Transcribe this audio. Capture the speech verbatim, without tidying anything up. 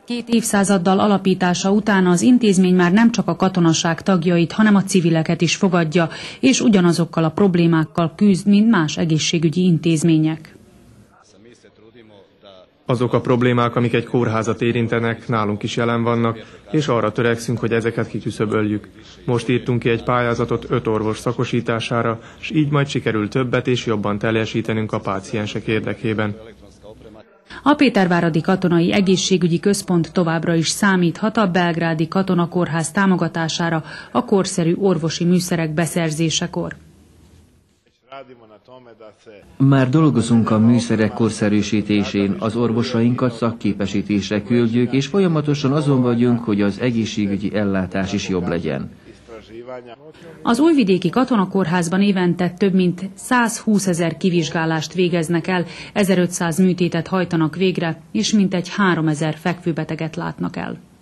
Két évszázaddal alapítása után az intézmény már nem csak a katonaság tagjait, hanem a civileket is fogadja, és ugyanazokkal a problémákkal küzd, mint más egészségügyi intézmények. Azok a problémák, amik egy kórházat érintenek, nálunk is jelen vannak, és arra törekszünk, hogy ezeket kiküszöböljük. Most írtunk ki egy pályázatot öt orvos szakosítására, és így majd sikerül többet és jobban teljesítenünk a páciensek érdekében. A Péterváradi Katonai Egészségügyi Központ továbbra is számíthat a belgrádi katonakórház támogatására a korszerű orvosi műszerek beszerzésekor. Már dolgozunk a műszerek korszerűsítésén, az orvosainkat szakképesítésre küldjük, és folyamatosan azon vagyunk, hogy az egészségügyi ellátás is jobb legyen. Az újvidéki katonakórházban évente több mint százhúszezer kivizsgálást végeznek el, ezerötszáz műtétet hajtanak végre, és mintegy háromezer fekvőbeteget látnak el.